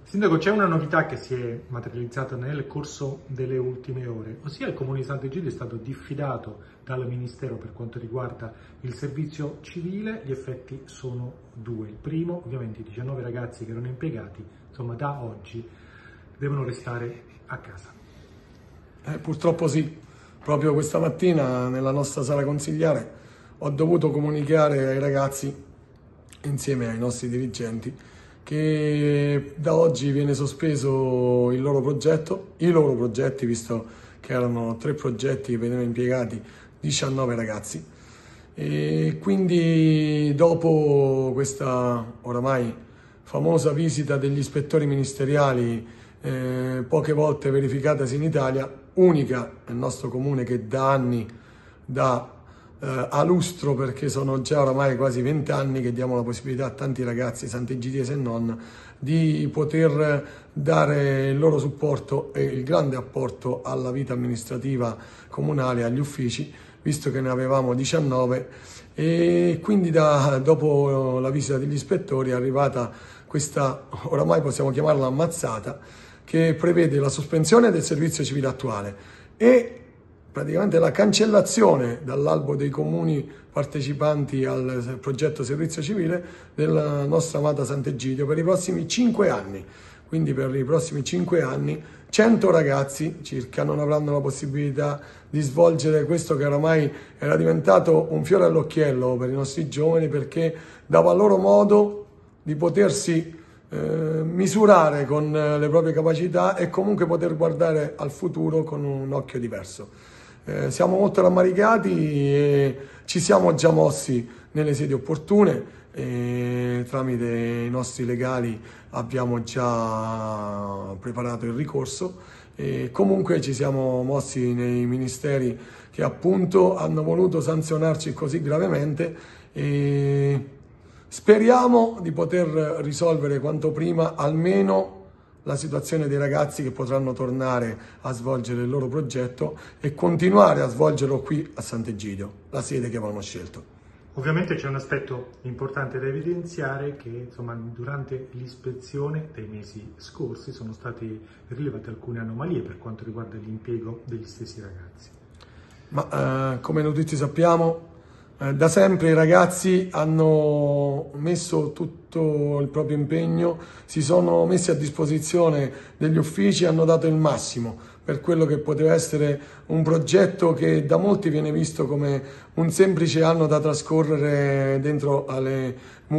Sindaco, c'è una novità che si è materializzata nel corso delle ultime ore, ossia il Comune di Sant'Egidio è stato diffidato dal Ministero per quanto riguarda il servizio civile. Gli effetti sono due. Il primo, ovviamente, i 19 ragazzi che erano impiegati, insomma, da oggi devono restare a casa. Purtroppo sì, proprio questa mattina nella nostra sala consigliare ho dovuto comunicare ai ragazzi, insieme ai nostri dirigenti, che da oggi viene sospeso i loro progetti, visto che erano 3 progetti che vedevano impiegati 19 ragazzi. E quindi dopo questa oramai famosa visita degli ispettori ministeriali, poche volte verificatasi in Italia, unica nel nostro comune, che da anni dà a lustro, perché sono già oramai quasi 20 anni che diamo la possibilità a tanti ragazzi sant'egidiesi e non di poter dare il loro supporto e il grande apporto alla vita amministrativa comunale, agli uffici, visto che ne avevamo 19, e quindi dopo la visita degli ispettori è arrivata questa, oramai possiamo chiamarla ammazzata, che prevede la sospensione del servizio civile attuale e praticamente la cancellazione dall'albo dei comuni partecipanti al progetto servizio civile della nostra amata Sant'Egidio per i prossimi 5 anni. Quindi per i prossimi 5 anni 100 ragazzi circa non avranno la possibilità di svolgere questo che oramai era diventato un fiore all'occhiello per i nostri giovani, perché dava loro modo di potersi misurare con le proprie capacità e comunque poter guardare al futuro con un occhio diverso. Siamo molto rammaricati e ci siamo già mossi nelle sedi opportune e tramite i nostri legali abbiamo già preparato il ricorso e comunque ci siamo mossi nei ministeri che appunto hanno voluto sanzionarci così gravemente e speriamo di poter risolvere quanto prima almeno la situazione dei ragazzi che potranno tornare a svolgere il loro progetto e continuare a svolgerlo qui a Sant'Egidio, la sede che avevano scelto. Ovviamente c'è un aspetto importante da evidenziare, che insomma, durante l'ispezione dei mesi scorsi sono state rilevate alcune anomalie per quanto riguarda l'impiego degli stessi ragazzi. Ma come noi tutti sappiamo, da sempre i ragazzi hanno messo tutto il proprio impegno, si sono messi a disposizione degli uffici, hanno dato il massimo per quello che poteva essere un progetto che da molti viene visto come un semplice anno da trascorrere dentro alle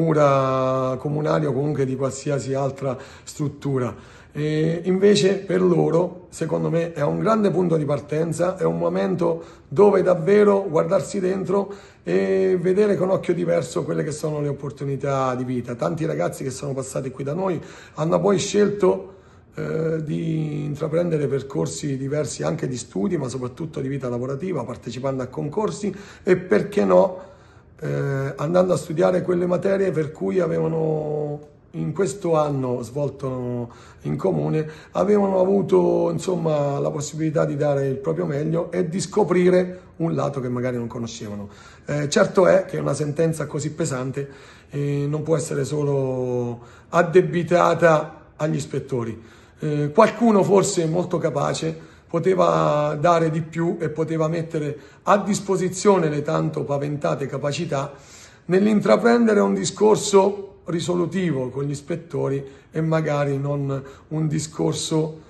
mura comunali o comunque di qualsiasi altra struttura. E invece per loro, secondo me, è un grande punto di partenza, è un momento dove davvero guardarsi dentro e vedere con occhio diverso quelle che sono le opportunità di vita. Tanti ragazzi che sono passati qui da noi hanno poi scelto di intraprendere percorsi diversi anche di studi, ma soprattutto di vita lavorativa, partecipando a concorsi e, perché no, andando a studiare quelle materie per cui avevano in questo anno svolto in comune, avevano avuto insomma la possibilità di dare il proprio meglio e di scoprire un lato che magari non conoscevano. Certo è che una sentenza così pesante non può essere solo addebitata agli ispettori. Qualcuno forse molto capace poteva dare di più e poteva mettere a disposizione le tanto paventate capacità nell'intraprendere un discorso risolutivo con gli ispettori e magari non un discorso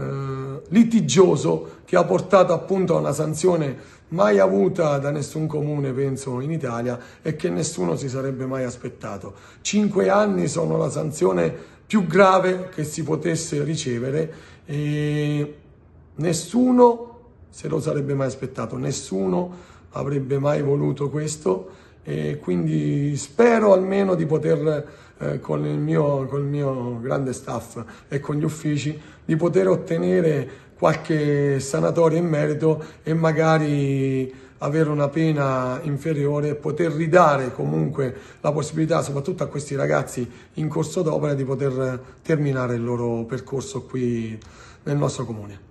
litigioso che ha portato appunto a una sanzione mai avuta da nessun comune, penso, in Italia, e che nessuno si sarebbe mai aspettato. 5 anni sono la sanzione più grave che si potesse ricevere e nessuno se lo sarebbe mai aspettato, nessuno avrebbe mai voluto questo. E quindi spero almeno di poter, con il mio grande staff e con gli uffici, di poter ottenere qualche sanatoria in merito e magari avere una pena inferiore e poter ridare comunque la possibilità, soprattutto a questi ragazzi in corso d'opera, di poter terminare il loro percorso qui nel nostro comune.